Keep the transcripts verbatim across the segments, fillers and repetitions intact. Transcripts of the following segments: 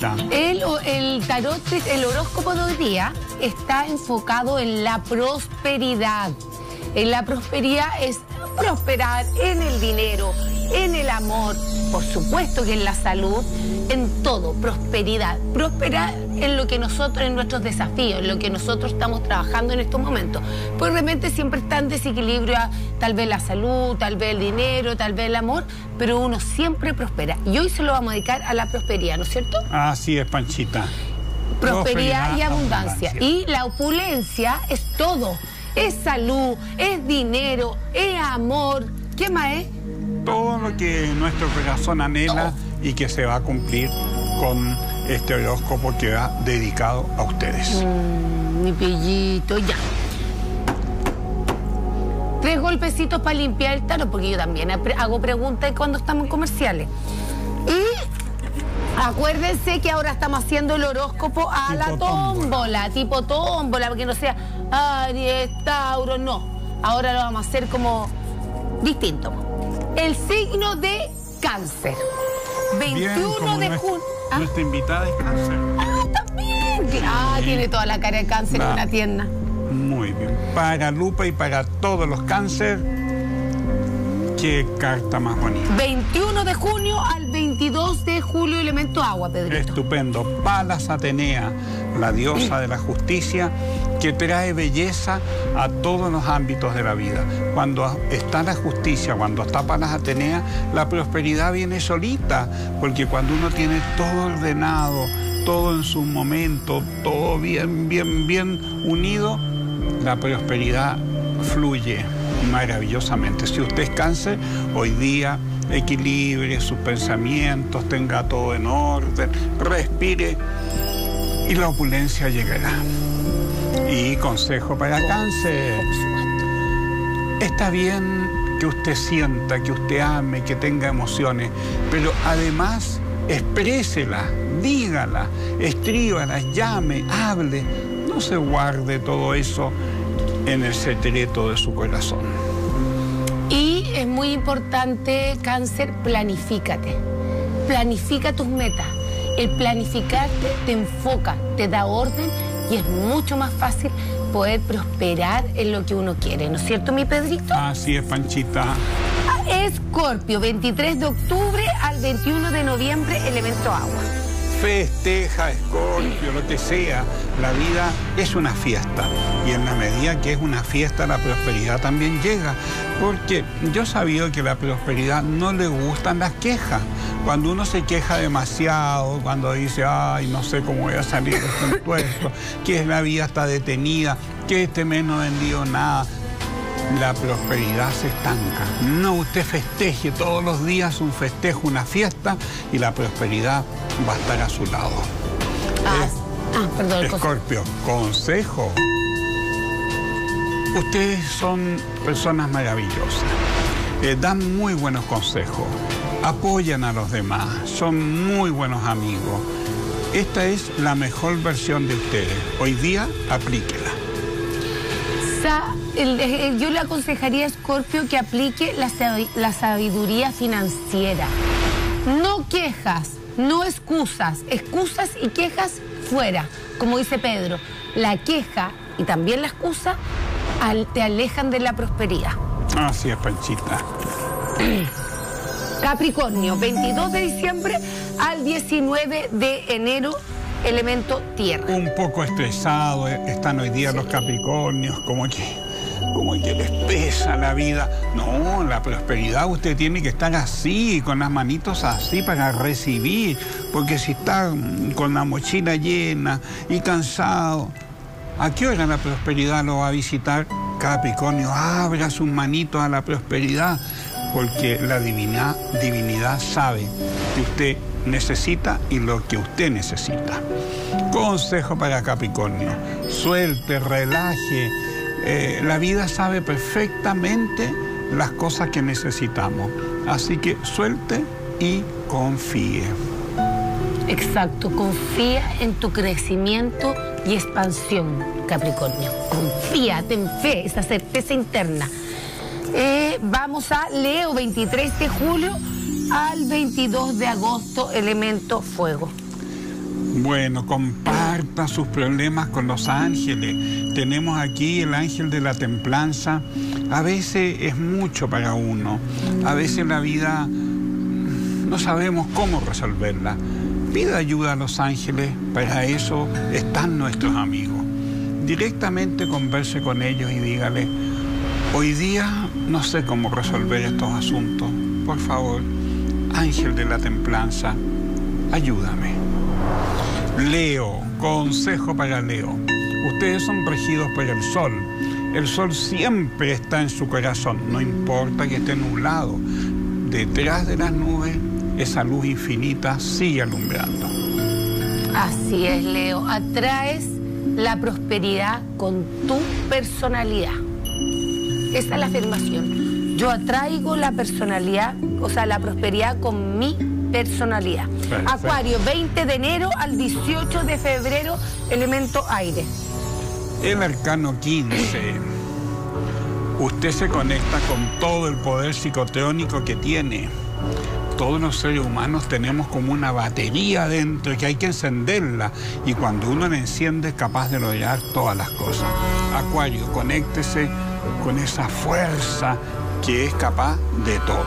Panchita? El, el tarot, el horóscopo de hoy día está enfocado en la prosperidad. En la prosperidad es prosperar en el dinero, en el amor, por supuesto que en la salud, en todo, prosperidad. Prosperar en lo que nosotros, en nuestros desafíos, en lo que nosotros estamos trabajando en estos momentos. Pues realmente siempre está en desequilibrio, tal vez la salud, tal vez el dinero, tal vez el amor, pero uno siempre prospera. Y hoy se lo vamos a dedicar a la prosperidad, ¿no es cierto? Así es, Panchita. Prosperidad, prosperidad y abundancia. abundancia. Y la opulencia es todo. Es salud, es dinero, es amor. ¿Qué más es? Todo lo que nuestro corazón anhela y que se va a cumplir con este horóscopo que va dedicado a ustedes. Mm, mi pellito, ya. Tres golpecitos para limpiar el tarot, porque yo también hago preguntas cuando estamos en comerciales. Y acuérdense que ahora estamos haciendo el horóscopo a tipo la tómbola, tómbola, tipo tómbola, porque no sea Aries, Tauro, no. Ahora lo vamos a hacer como distinto. El signo de Cáncer. veintiuno de junio. ¿Ah? Nuestra invitada es Cáncer. Ah, también. Sí. Ah, tiene toda la cara de Cáncer en una tienda. Muy bien. Para Lupa y para todos los Cáncer, qué carta más bonita. veintiuno de junio al veintidós de julio, elemento agua, Pedrito. Estupendo. Palas Atenea, la diosa de la justicia, que trae belleza a todos los ámbitos de la vida. Cuando está la justicia, cuando está Palas Atenea, la prosperidad viene solita, porque cuando uno tiene todo ordenado, todo en su momento, todo bien, bien, bien unido, la prosperidad fluye maravillosamente. Si usted es Cáncer, hoy día equilibre sus pensamientos, tenga todo en orden, respire y la opulencia llegará. Y consejo para Cáncer: está bien que usted sienta, que usted ame, que tenga emociones, pero además exprésela, dígala, escríbala, llame, hable. No se guarde todo eso en el secreto de su corazón. Y es muy importante, Cáncer, planifícate. Planifica tus metas. El planificarte te enfoca, te da orden y es mucho más fácil poder prosperar en lo que uno quiere, ¿no es cierto, mi Pedrito? Así es, Panchita. Escorpio, veintitrés de octubre al veintiuno de noviembre, elemento agua. Festeja, Escorpio, lo que sea. La vida es una fiesta. Y en la medida que es una fiesta, la prosperidad también llega. Porque yo sabía que la prosperidad no le gustan las quejas. Cuando uno se queja demasiado, cuando dice, ay, no sé cómo voy a salir de este impuesto, que la vida está detenida, que este mes no ha vendido nada, la prosperidad se estanca. No, usted festeje todos los días un festejo, una fiesta, y la prosperidad va a estar a su lado. Ah, eh, ah perdón. Escorpio, consejo. Ustedes son personas maravillosas. Eh, dan muy buenos consejos. Apoyan a los demás. Son muy buenos amigos. Esta es la mejor versión de ustedes. Hoy día, aplíquela. Sa el, el, yo le aconsejaría a Escorpio que aplique la, la sabiduría financiera. No quejas, no excusas. Excusas y quejas fuera. Como dice Pedro, la queja y también la excusa al, te alejan de la prosperidad. Así es, Panchita. Capricornio, veintidós de diciembre al diecinueve de enero, elemento tierra. Un poco estresado están hoy día sí. Los Capricornios, como que, como que les pesa la vida. No, la prosperidad usted tiene que estar así, con las manitos así para recibir, porque si está con la mochila llena y cansado, ¿a qué hora la prosperidad lo va a visitar? Capricornio, abra sus manitos a la prosperidad, porque la divina, divinidad sabe que usted necesita y lo que usted necesita. Consejo para Capricornio: suelte, relaje. Eh, la vida sabe perfectamente las cosas que necesitamos. Así que suelte y confíe. Exacto, confía en tu crecimiento y expansión, Capricornio. Confía, ten fe, esa certeza interna. Eh, vamos a Leo, veintitrés de julio al veintidós de agosto, elemento fuego. Bueno, comparta sus problemas con los ángeles. Tenemos aquí el ángel de la templanza. A veces es mucho para uno. A veces la vida no sabemos cómo resolverla. Pida ayuda a los ángeles, para eso están nuestros amigos. Directamente converse con ellos y dígale: hoy día no sé cómo resolver estos asuntos. Por favor, ángel de la templanza, ayúdame. Leo, consejo para Leo. Ustedes son regidos por el sol. El sol siempre está en su corazón, no importa que esté nublado. Detrás de las nubes, esa luz infinita sigue alumbrando. Así es, Leo. Atraes la prosperidad con tu personalidad. Esa es la afirmación. Yo atraigo la personalidad, o sea, la prosperidad con mi personalidad. Perfecto. Acuario, veinte de enero al dieciocho de febrero, elemento aire. El arcano quince. Usted se conecta con todo el poder psicotrónico que tiene. Todos los seres humanos tenemos como una batería dentro que hay que encenderla, y cuando uno la enciende es capaz de lograr todas las cosas. Acuario, conéctese con esa fuerza que es capaz de todo.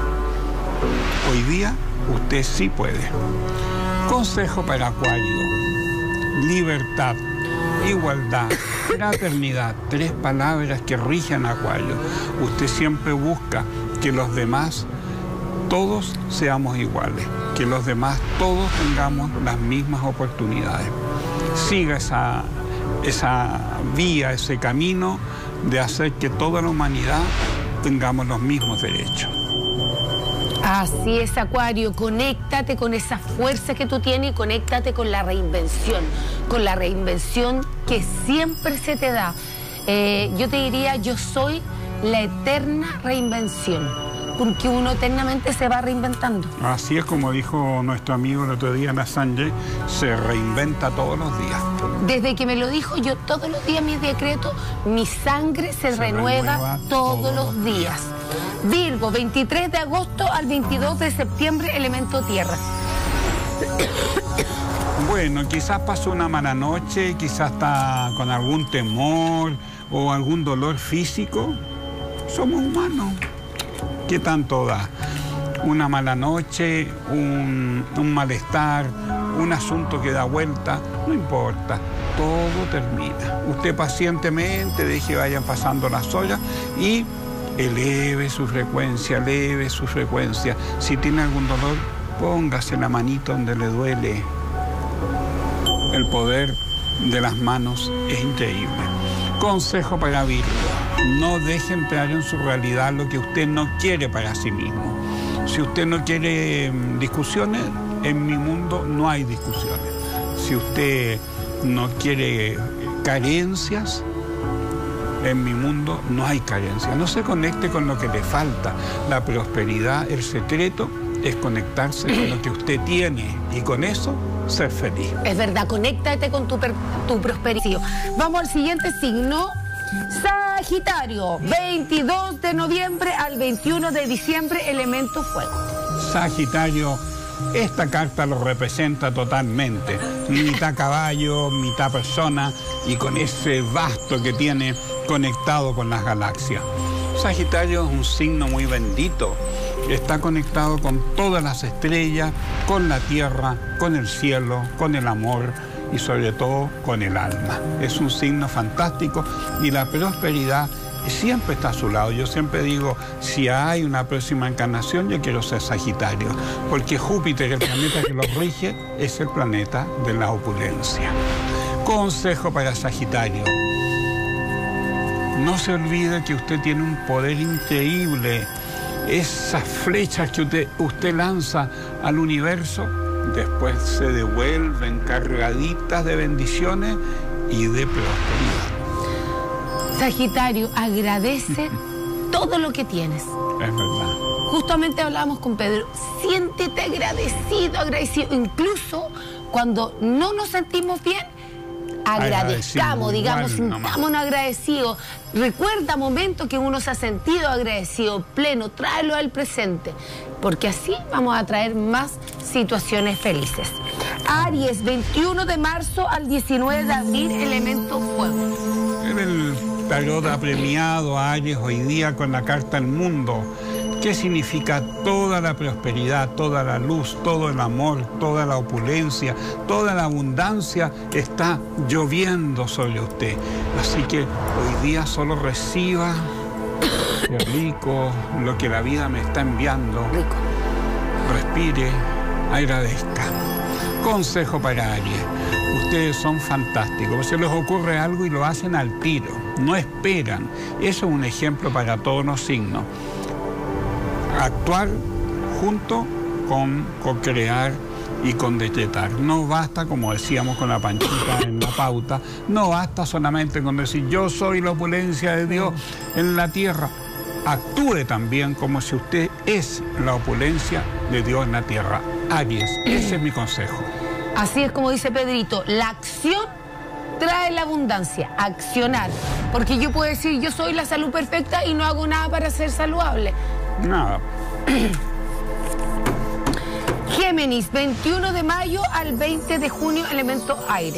Hoy día usted sí puede. Consejo para Acuario: libertad, igualdad, fraternidad, tres palabras que rigen a Acuario. Usted siempre busca que los demás todos seamos iguales, que los demás todos tengamos las mismas oportunidades. Siga esa, esa vía, ese camino de hacer que toda la humanidad tengamos los mismos derechos. Así es, Acuario, conéctate con esa fuerza que tú tienes y conéctate con la reinvención, con la reinvención que siempre se te da. Eh, yo te diría, yo soy la eterna reinvención, porque uno eternamente se va reinventando. Así es, como dijo nuestro amigo el otro día, Nassanje, se reinventa todos los días. Desde que me lo dijo, yo todos los días mis decretos, mi sangre se, se renueva, renueva todos, todos los días. días. Virgo, veintitrés de agosto al veintidós de septiembre, elemento tierra. Bueno, quizás pasó una mala noche, quizás está con algún temor o algún dolor físico. Somos humanos. ¿Qué tanto da? Una mala noche, un, un malestar, un asunto que da vuelta, no importa, todo termina. Usted pacientemente deje que vayan pasando las horas y eleve su frecuencia, eleve su frecuencia. Si tiene algún dolor, póngase la manito donde le duele. El poder de las manos es increíble. Consejo para Virgo: no deje entrar en su realidad lo que usted no quiere para sí mismo. Si usted no quiere discusiones, en mi mundo no hay discusiones. Si usted no quiere carencias, en mi mundo no hay carencias. No se conecte con lo que le falta. La prosperidad, el secreto es conectarse con lo que usted tiene y con eso ser feliz. Es verdad, conéctate con tu, tu prosperidad. Vamos al siguiente signo. Sagitario, veintidós de noviembre al veintiuno de diciembre, elemento fuego. Sagitario, esta carta lo representa totalmente. Mitad caballo, mitad persona, y con ese basto que tiene conectado con las galaxias. Sagitario es un signo muy bendito. Está conectado con todas las estrellas, con la tierra, con el cielo, con el amor y sobre todo con el alma. Es un signo fantástico y la prosperidad siempre está a su lado. Yo siempre digo, si hay una próxima encarnación, yo quiero ser Sagitario, porque Júpiter, el planeta que lo rige, es el planeta de la opulencia. Consejo para Sagitario: no se olvide que usted tiene un poder increíble. Esas flechas que usted, usted lanza al universo, después se devuelven cargaditas de bendiciones y de prosperidad. Sagitario, agradece todo lo que tienes. Es verdad. Justamente hablábamos con Pedro, siéntete agradecido, agradecido. Incluso cuando no nos sentimos bien, agradezcamos, digamos, sintámonos agradecidos. Recuerda momentos que uno se ha sentido agradecido, pleno, tráelo al presente, porque así vamos a traer más situaciones felices. Aries, veintiuno de marzo al diecinueve de abril, elemento fuego. En el tarot apremiado Aries hoy día con la carta El Mundo, que significa toda la prosperidad, toda la luz, todo el amor, toda la opulencia, toda la abundancia está lloviendo sobre usted. Así que hoy día solo reciba, qué rico, lo que la vida me está enviando. Rico. Respire, agradezca. Consejo para Aries. Ustedes son fantásticos. Se les ocurre algo y lo hacen al tiro. No esperan. Eso es un ejemplo para todos los signos. Actuar junto con co-crear y con decretar. No basta, como decíamos con la Panchita en la pauta, no basta solamente con decir yo soy la opulencia de Dios en la tierra. Actúe también como si usted es la opulencia de Dios en la tierra. Aries, ese es mi consejo. Así es como dice Pedrito, la acción trae la abundancia, accionar. Porque yo puedo decir yo soy la salud perfecta y no hago nada para ser saludable. Nada. Géminis, veintiuno de mayo al veinte de junio, elemento aire.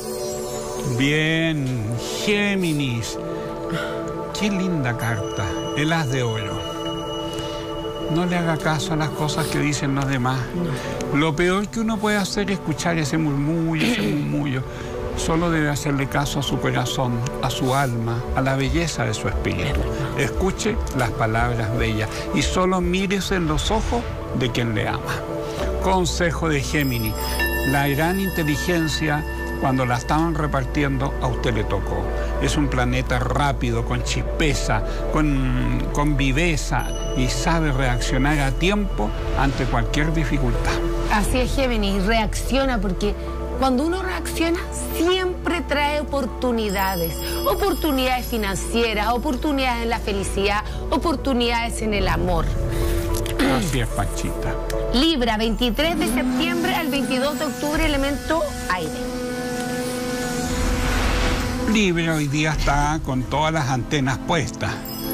Bien, Géminis. Qué linda carta, el as de oro. No le haga caso a las cosas que dicen los demás. No. Lo peor que uno puede hacer es escuchar ese murmullo, ese murmullo. Solo debe hacerle caso a su corazón, a su alma, a la belleza de su espíritu. Escuche las palabras bellas y solo mírese en los ojos de quien le ama. Consejo de Géminis. La gran inteligencia, cuando la estaban repartiendo, a usted le tocó. Es un planeta rápido, con chispeza, con, con viveza y sabe reaccionar a tiempo ante cualquier dificultad. Así es, Géminis, reacciona porque cuando uno reacciona siempre trae oportunidades, oportunidades financieras, oportunidades en la felicidad, oportunidades en el amor. Así es, Panchita. Libra, veintitrés de septiembre al veintidós de octubre, elemento aire. Libra hoy día está con todas las antenas puestas.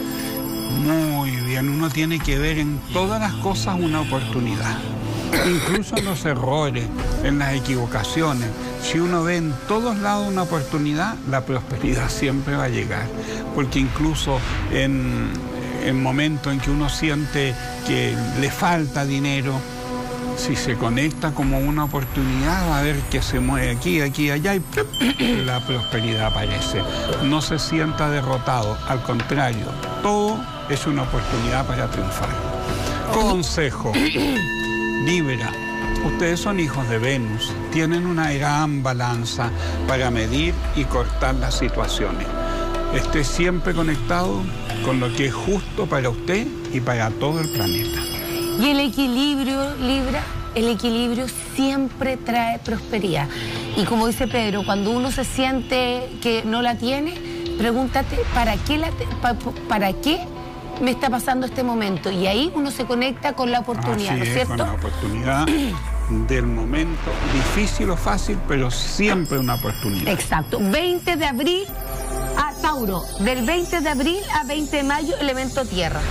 Muy bien, uno tiene que ver en todas las cosas una oportunidad. Incluso en los errores, en las equivocaciones. Si uno ve en todos lados una oportunidad, la prosperidad siempre va a llegar. Porque incluso en el momento en que uno siente que le falta dinero, si se conecta como una oportunidad, va a ver que se mueve aquí, aquí, allá y la prosperidad aparece. No se sienta derrotado, al contrario, todo es una oportunidad para triunfar. Consejo. Libra, ustedes son hijos de Venus, tienen una gran balanza para medir y cortar las situaciones. Esté siempre conectado con lo que es justo para usted y para todo el planeta. Y el equilibrio, Libra, el equilibrio siempre trae prosperidad. Y como dice Pedro, cuando uno se siente que no la tiene, pregúntate, ¿para qué, la te, pa, ¿para qué me está pasando este momento? Y ahí uno se conecta con la oportunidad, Así ¿no es es, cierto? con la oportunidad del momento, difícil o fácil, pero siempre una oportunidad. Exacto. veinte de abril a Tauro, del veinte de abril a veinte de mayo, elemento tierra.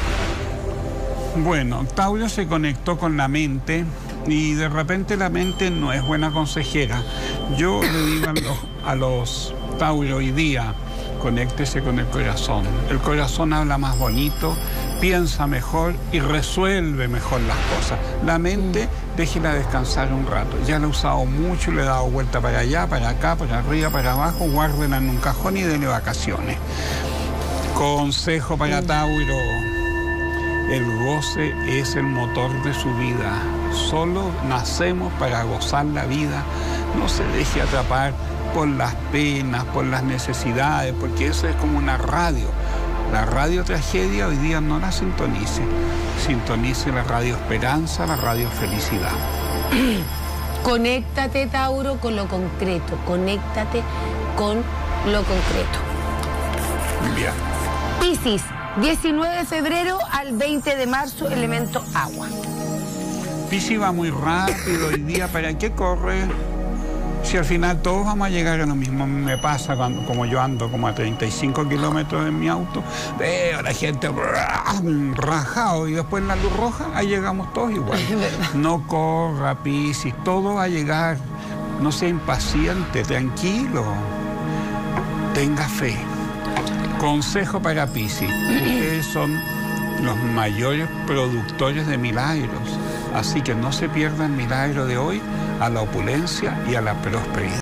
Bueno, Tauro se conectó con la mente y de repente la mente no es buena consejera. Yo le digo a los, a los Tauro hoy día, conéctese con el corazón. El corazón habla más bonito, piensa mejor y resuelve mejor las cosas. La mente, déjela descansar un rato. Ya la he usado mucho, le he dado vuelta para allá, para acá, para arriba, para abajo. Guárdela en un cajón y denle vacaciones. Consejo para Tauro. El goce es el motor de su vida. Solo nacemos para gozar la vida. No se deje atrapar por las penas, por las necesidades, porque eso es como una radio. La radio tragedia hoy día no la sintonice. Sintonice la radio esperanza, la radio felicidad. Conéctate, Tauro, con lo concreto. Conéctate con lo concreto. Bien. Piscis, diecinueve de febrero al veinte de marzo, elemento agua. Piscis va muy rápido hoy día. ¿Para qué corre? Si al final todos vamos a llegar a lo mismo. Me pasa cuando, como yo ando como a treinta y cinco kilómetros en mi auto, veo a la gente rajado y después en la luz roja, ahí llegamos todos igual. No corra, Piscis, todo va a llegar. no sea impaciente, tranquilo, tenga fe. Consejo para Piscis, ustedes son los mayores productores de milagros, así que no se pierdan el milagro de hoy, a la opulencia y a la prosperidad.